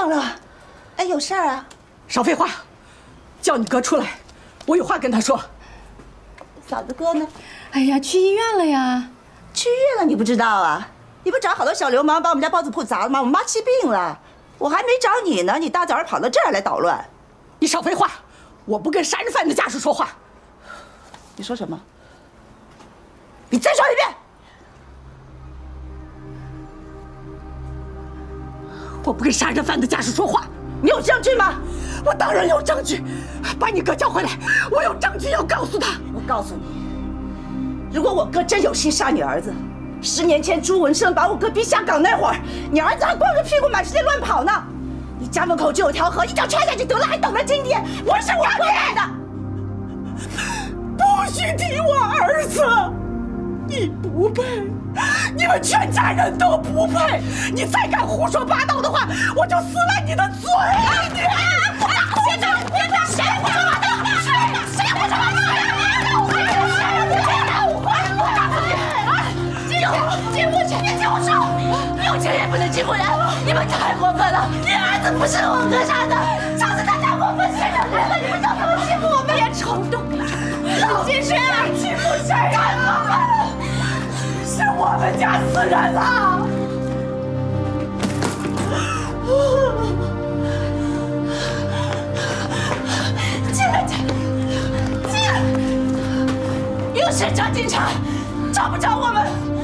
样了？哎，有事儿啊？ 少废话，叫你哥出来，我有话跟他说。 嫂子哥呢？ 哎呀，去医院了呀。 去医院了，你不知道啊？你不找好多小流氓把我们家包子铺砸了吗？我妈气病了，我还没找你呢，你大早上跑到这儿来捣乱。 你少废话，我不跟杀人犯的家属说话。 你说什么？你再说一遍。 我不跟杀人犯的家属说话。 你有证据吗？ 我当然有证据，把你哥叫回来，我有证据要告诉他。 我告诉你，如果我哥真有心杀你儿子，10年前朱文生把我哥逼下岗那会儿，你儿子还光着屁股满世界乱跑呢。你家门口就有条河，一脚踹下去得了，还等着今天。我是我回来的。 不许提我儿子，你不配，你们全家人都不配。你再敢胡说八道的话，我就撕烂你的嘴！你别动，别动，谁胡说八道？谁胡说八道？我告诉你，进不去，别听我说，有钱也不能进不来，你们太过分了！你儿子不是我哥杀的，上次他打过分，现在来了，你们就这么欺负我们？别冲动，别冲动，老金水了，欺负谁太过分了！是我们家死人了。进来，进来！有谁找警察？找不着我们？